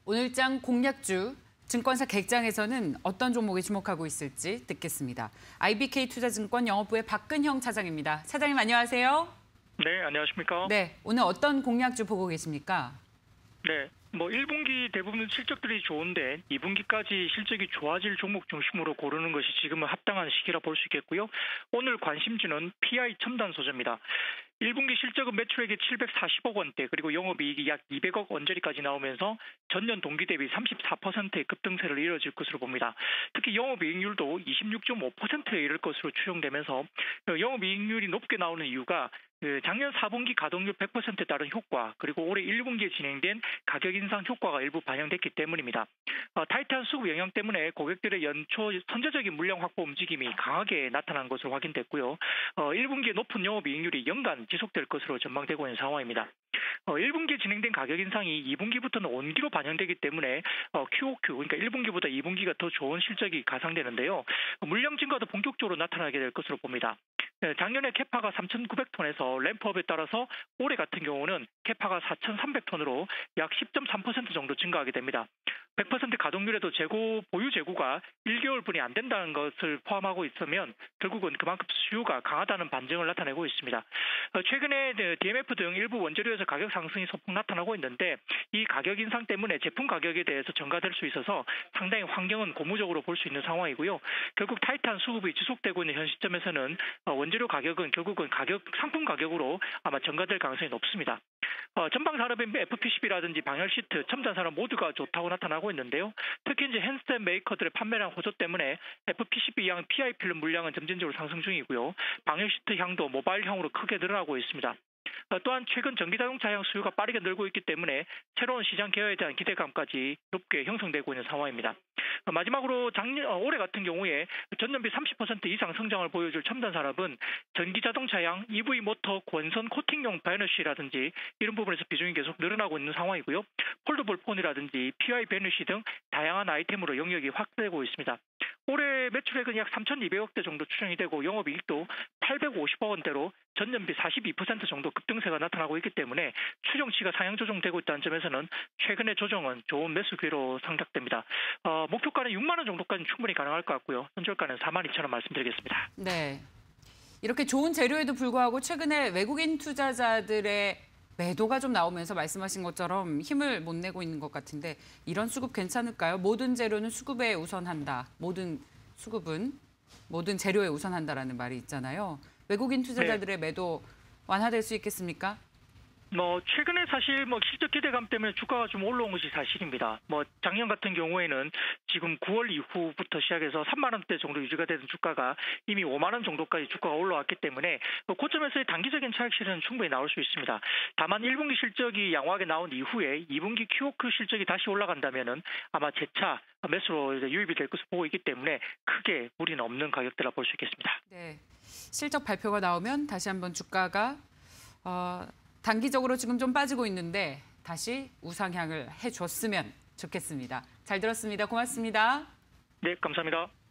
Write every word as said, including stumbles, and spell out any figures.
오늘장 공략주, 증권사 객장에서는 어떤 종목에 주목하고 있을지 듣겠습니다. 아이비케이투자증권 영업부의 박근형 차장입니다. 차장님 안녕하세요. 네, 안녕하십니까. 네, 오늘 어떤 공략주 보고 계십니까? 네, 뭐 일 분기 대부분 실적들이 좋은데 이 분기까지 실적이 좋아질 종목 중심으로 고르는 것이 지금은 합당한 시기라 볼 수 있겠고요. 오늘 관심주는 피아이 첨단 소재입니다. 일 분기 실적은 매출액이 칠백사십억 원대 그리고 영업이익이 약 이백억 원짜리까지 나오면서 전년 동기 대비 삼십사 퍼센트의 급등세를 이뤄질 것으로 봅니다. 특히 영업이익률도 이십육 점 오 퍼센트에 이를 것으로 추정되면서 영업이익률이 높게 나오는 이유가 작년 사 분기 가동률 백 퍼센트에 따른 효과 그리고 올해 일 분기에 진행된 가격 인상 효과가 일부 반영됐기 때문입니다. 타이트한 수급 영향 때문에 고객들의 연초 선제적인 물량 확보 움직임이 강하게 나타난 것으로 확인됐고요. 일 분기에 높은 영업이익률이 연간 지속될 것으로 전망되고 있는 상황입니다. 일 분기에 진행된 가격 인상이 이 분기부터는 온기로 반영되기 때문에 큐오큐, 그러니까 일 분기보다 이 분기가 더 좋은 실적이 가상되는데요. 물량 증가도 본격적으로 나타나게 될 것으로 봅니다. 작년에 캐파가 삼천구백 톤에서 램프업에 따라서 올해 같은 경우는 캐파가 사천삼백 톤으로 약 십 점 삼 퍼센트 정도 증가하게 됩니다. 백 퍼센트 가동률에도 재고, 보유 재고가 일 개월분이 안 된다는 것을 포함하고 있으면 결국은 그만큼 수요가 강하다는 반증을 나타내고 있습니다. 최근에 디엠에프 등 일부 원재료에서 가격 상승이 소폭 나타나고 있는데 이 가격 인상 때문에 제품 가격에 대해서 전가될 수 있어서 상당히 환경은 고무적으로 볼 수 있는 상황이고요. 결국 타이트한 수급이 지속되고 있는 현 시점에서는 원재료 가격은 결국은 가격 상품 가격으로 아마 전가될 가능성이 높습니다. 어, 전방 산업인 에프피시비라든지 방열 시트, 첨단 산업 모두가 좋다고 나타나고 있는데요. 특히 이제 핸드셋 메이커들의 판매량 호조 때문에 에프피시비향 피아이 필름 물량은 점진적으로 상승 중이고요. 방열 시트 향도 모바일형으로 크게 늘어나고 있습니다. 어, 또한 최근 전기자동차향 수요가 빠르게 늘고 있기 때문에 새로운 시장 개혁에 대한 기대감까지 높게 형성되고 있는 상황입니다. 어, 마지막으로 작년 어, 올해 같은 경우에 전년비 삼십 퍼센트 이상 성장을 보여줄 첨단 산업은 전기자동차향, 이브이 모터, 권선 코팅용 바이너시라든지 이런 부분에서 비중이 계속 늘어나고 있는 상황이고요. 폴더블 폰이라든지 피아이 베니시 등 다양한 아이템으로 영역이 확대되고 있습니다. 올해 매출액은 약 삼천이백억 대 정도 추정이 되고 영업이익도 팔백오십억 원대로 전년비 사십이 퍼센트 정도 급등세가 나타나고 있기 때문에 추정치가 상향 조정되고 있다는 점에서는 최근의 조정은 좋은 매수 기회로 생각됩니다. 어, 목표가는 육만 원 정도까지는 충분히 가능할 것 같고요. 손절가는 사만 이천 원 말씀드리겠습니다. 네, 이렇게 좋은 재료에도 불구하고 최근에 외국인 투자자들의 매도가 좀 나오면서 말씀하신 것처럼 힘을 못 내고 있는 것 같은데 이런 수급 괜찮을까요? 모든 재료는 수급에 우선한다. 모든 수급은 모든 재료에 우선한다라는 말이 있잖아요. 외국인 투자자들의 네. 매도 완화될 수 있겠습니까? 뭐 최근에 사실 뭐 실적 기대감 때문에 주가가 좀 올라온 것이 사실입니다. 뭐 작년 같은 경우에는 지금 구월 이후부터 시작해서 삼만 원대 정도 유지가 되던 주가가 이미 오만 원 정도까지 주가가 올라왔기 때문에 고점에서의 단기적인 차익 실현은 충분히 나올 수 있습니다. 다만 일 분기 실적이 양호하게 나온 이후에 이 분기 큐오큐 실적이 다시 올라간다면은 아마 재차 매수로 유입이 될 것으로 보고 있기 때문에 크게 무리는 없는 가격대라 볼 수 있겠습니다. 네, 실적 발표가 나오면 다시 한번 주가가 어... 단기적으로 지금 좀 빠지고 있는데 다시 우상향을 해줬으면 좋겠습니다. 잘 들었습니다. 고맙습니다. 네, 감사합니다.